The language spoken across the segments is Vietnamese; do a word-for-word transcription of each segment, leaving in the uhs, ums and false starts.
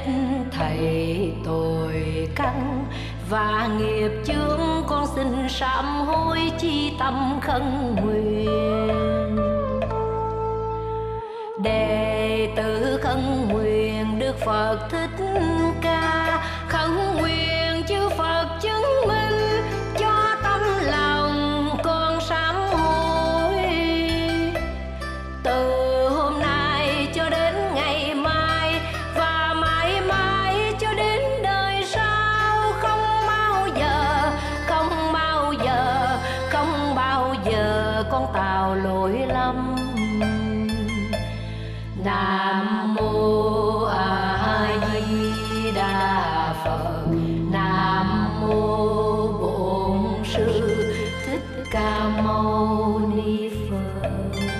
thảy tội căn và nghiệp chướng, con xin sám hối chi tâm khấn nguyện. Đệ tử khấn nguyện Đức Phật Thích Ca, khấn nguyện chư Phật chứng minh cho tâm lòng con sám hối. Từ hôm nay cho đến ngày mai và mãi mãi cho đến đời sau, không bao giờ, không bao giờ, không bao giờ con tạo lỗi lầm. Nam mô A Di Đà Phật. Nam mô Bổn Sư Thích Ca Mâu Ni Phật.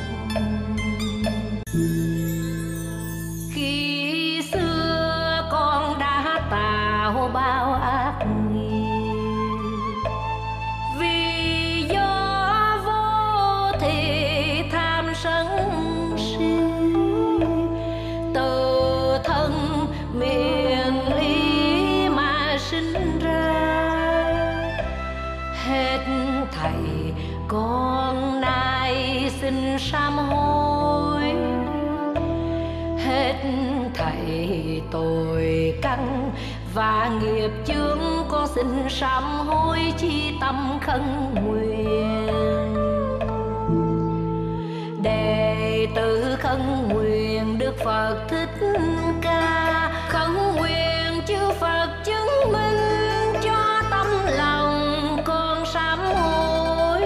Khi xưa con đã tạo bao ác nghiệp, vì do vô thì tham sân si, từ thân miệng ý mà sinh ra. Hết thảy con nay xin sám hối, hết thảy tội căn và nghiệp chướng, con xin sám hối chi tâm khấn nguyện. Đệ tử khấn nguyện Đức Phật Thích Ca, khấn nguyện chư Phật chứng minh cho tâm lòng con sám hối.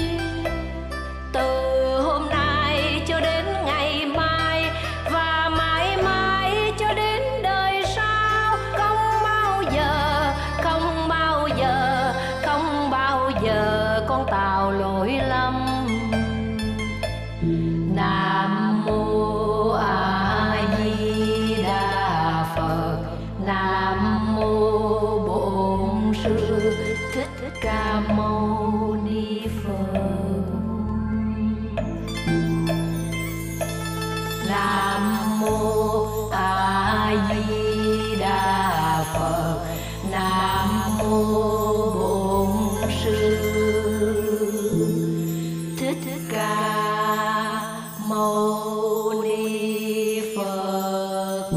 Từ hôm nay cho đến ngày mai và mãi mãi cho đến đời sau, không bao giờ, không bao giờ, không bao giờ con tạo lỗi lầm. Nam mô A Di Đà Phật. Nam mô Bổn Sư Thích Ca Mâu Ni Phật. Nam mô A Di Đà Phật. Nam mô Bổn Sư Thích Ca Mâu Ni Phật.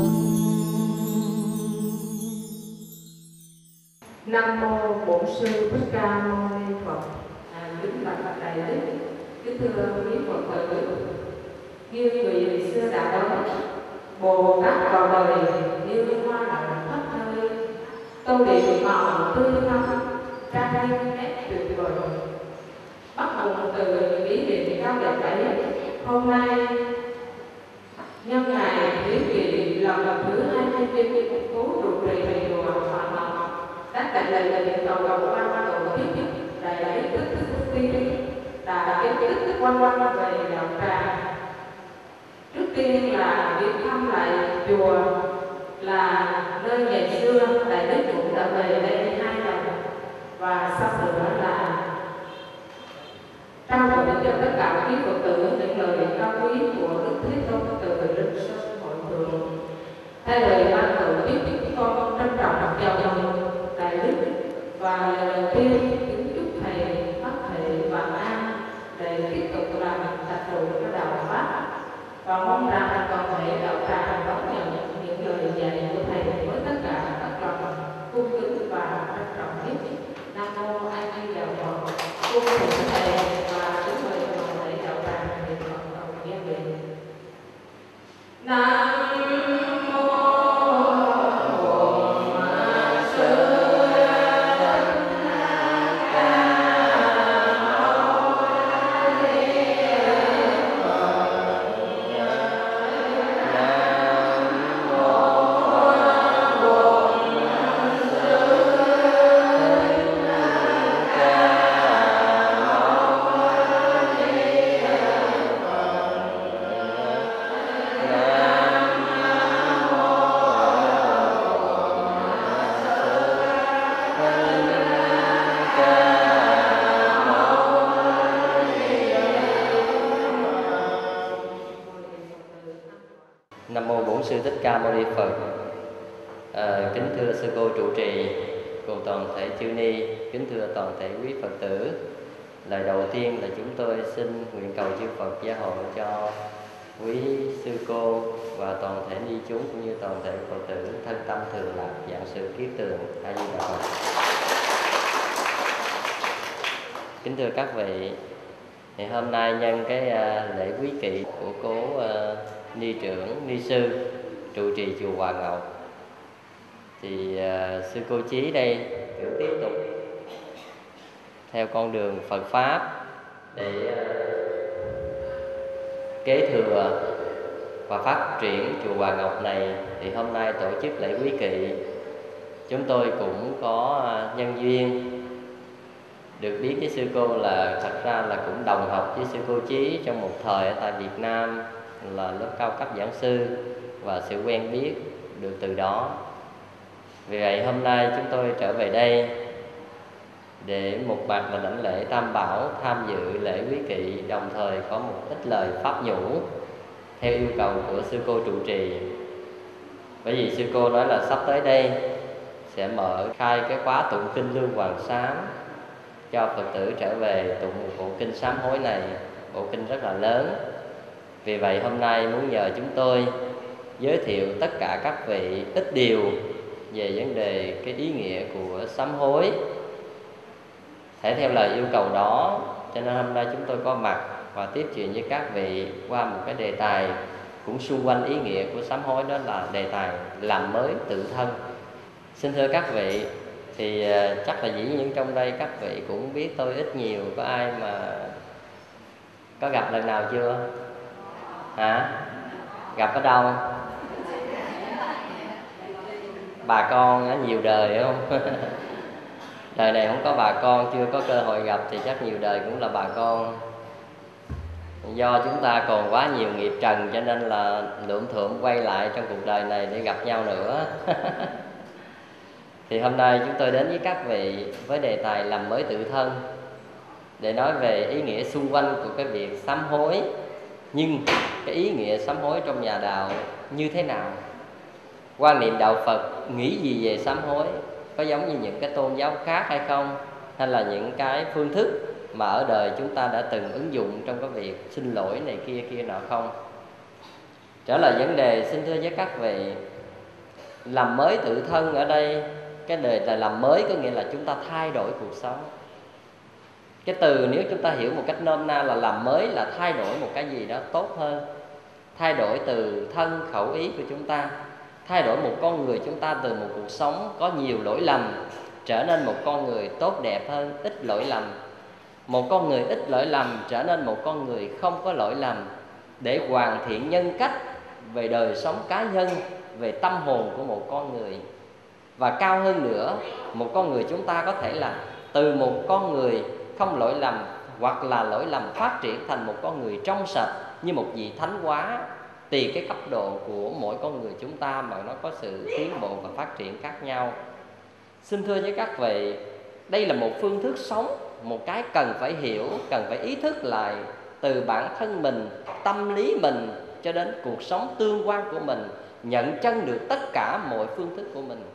Nam mô Bổn Sư Thích Ca Mâu Ni Phật. À, kính bạch đại đức, kính thưa quý Phật tử, như vị xưa đã nói, Bồ Tát vào đời như hoa đặng khắp nơi, tô điểm màu tươi thắm, trang nghiêm nét tuyệt vời. Bắt nguồn từ những ý niệm cao đẹp ấy, hôm nay nhân ngày kỷ niệm lần thứ hai mươi chín phố trụ trì chùa Hòa Long, các đại lễ là điện cầu cầu ba ba tổ chức đại lễ tức tức tức tiên đã kiến thức tức quan quan về đạo tràng. Trước tiên là viếng thăm lại chùa, là nơi ngày xưa đại đức cũng đã về đây hai lần, và sau nữa là trao đổi cho tất cả quý Phật tử những lời cao quý của Đức Thế Tôn từ Linh Sơn Hội Thượng. Thay lời ban tổ chức, chúng con trân trọng chào mừng đại đức và lời đầu tiên kính chúc thầy phát thể và an để tiếp tục làm trạch trụ cho đạo pháp, và mong rằng toàn thể đạo tràng đón nhận những lời dạy của thầy với tất cả các lòng cung kính và trân trọng nhất. Nam mô A Di Đà Phật. Cung thỉnh thầy và kính mời toàn thể đạo tràng để cộng đồng gian luyện. Nam Nam mô Bổn Sư Thích Ca Mâu Ni Phật. À, kính thưa sư cô trụ trì cùng toàn thể chư ni, kính thưa toàn thể quý Phật tử. Lời đầu tiên là chúng tôi xin nguyện cầu chư Phật gia hộ cho quý sư cô và toàn thể ni chúng cũng như toàn thể Phật tử thân tâm thường lạc, dạng sự kiết tường. A Di Đà Phật. Kính thưa các vị, thì hôm nay nhân cái uh, lễ quý kỵ của cố uh, ni trưởng ni sư trụ trì chùa Hòa Ngọc, thì uh, sư cô Chí đây cũng tiếp tục theo con đường Phật pháp để uh, kế thừa và phát triển chùa Hòa Ngọc này. Thì hôm nay tổ chức lễ quý kỵ, chúng tôi cũng có uh, nhân duyên được biết với sư cô là thật ra là cũng đồng học với sư cô Chí trong một thời ở tại Việt Nam, là lớp cao cấp giảng sư, và sự quen biết được từ đó. Vì vậy hôm nay chúng tôi trở về đây để một mặt là lãnh lễ Tam Bảo, tham dự lễ quý kỵ, đồng thời có một ít lời pháp nhũ theo yêu cầu của sư cô trụ trì. Bởi vì sư cô nói là sắp tới đây sẽ mở khai cái khóa tụng kinh Lương Hoàng Sám cho Phật tử trở về tụng một bộ kinh sám hối này, bộ kinh rất là lớn. Vì vậy hôm nay muốn nhờ chúng tôi giới thiệu tất cả các vị ít điều về vấn đề cái ý nghĩa của sám hối. Thể theo lời yêu cầu đó, cho nên hôm nay chúng tôi có mặt và tiếp chuyện với các vị qua một cái đề tài cũng xung quanh ý nghĩa của sám hối, đó là đề tài làm mới tự thân. Xin thưa các vị, thì chắc là dĩ nhiên trong đây các vị cũng biết tôi ít nhiều, có ai mà có gặp lần nào chưa? Hả? Gặp ở đâu? Bà con ở nhiều đời không? Đời này không có bà con, chưa có cơ hội gặp thì chắc nhiều đời cũng là bà con. Do chúng ta còn quá nhiều nghiệp trần cho nên là lượm thượm quay lại trong cuộc đời này để gặp nhau nữa. Thì hôm nay chúng tôi đến với các vị với đề tài làm mới tự thân, để nói về ý nghĩa xung quanh của cái việc sám hối. Nhưng cái ý nghĩa sám hối trong nhà đạo như thế nào? Quan niệm đạo Phật nghĩ gì về sám hối? Có giống như những cái tôn giáo khác hay không? Hay là những cái phương thức mà ở đời chúng ta đã từng ứng dụng trong cái việc xin lỗi này kia kia nọ không? Trở lại vấn đề, xin thưa với các vị, làm mới tự thân ở đây, cái đề là làm mới có nghĩa là chúng ta thay đổi cuộc sống. Cái từ nếu chúng ta hiểu một cách nôm na là làm mới là thay đổi một cái gì đó tốt hơn. Thay đổi từ thân khẩu ý của chúng ta, thay đổi một con người chúng ta từ một cuộc sống có nhiều lỗi lầm trở nên một con người tốt đẹp hơn, ít lỗi lầm. Một con người ít lỗi lầm trở nên một con người không có lỗi lầm, để hoàn thiện nhân cách về đời sống cá nhân, về tâm hồn của một con người. Và cao hơn nữa, một con người chúng ta có thể là từ một con người không lỗi lầm hoặc là lỗi lầm phát triển thành một con người trong sạch như một vị thánh hóa. Tùy cái cấp độ của mỗi con người chúng ta mà nó có sự tiến bộ và phát triển khác nhau. Xin thưa với các vị, đây là một phương thức sống, một cái cần phải hiểu, cần phải ý thức lại từ bản thân mình, tâm lý mình cho đến cuộc sống tương quan của mình, nhận chân được tất cả mọi phương thức của mình.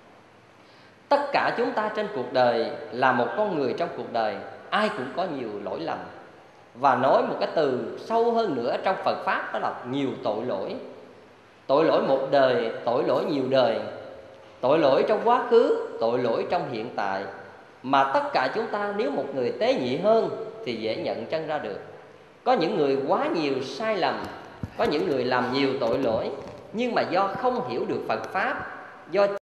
Tất cả chúng ta trên cuộc đời là một con người trong cuộc đời, ai cũng có nhiều lỗi lầm. Và nói một cái từ sâu hơn nữa trong Phật Pháp, đó là nhiều tội lỗi. Tội lỗi một đời, tội lỗi nhiều đời, tội lỗi trong quá khứ, tội lỗi trong hiện tại. Mà tất cả chúng ta nếu một người tế nhị hơn thì dễ nhận chân ra được. Có những người quá nhiều sai lầm, có những người làm nhiều tội lỗi, nhưng mà do không hiểu được Phật Pháp, do